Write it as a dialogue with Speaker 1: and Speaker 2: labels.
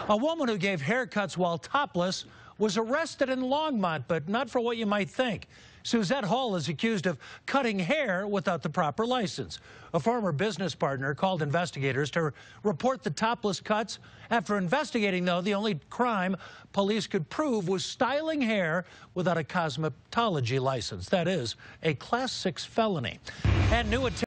Speaker 1: A woman who gave haircuts while topless was arrested in Longmont, but not for what you might think. Suzette Hall is accused of cutting hair without the proper license. A former business partner called investigators to report the topless cuts. After investigating, though, the only crime police could prove was styling hair without a cosmetology license. That is a Class 6 felony. And new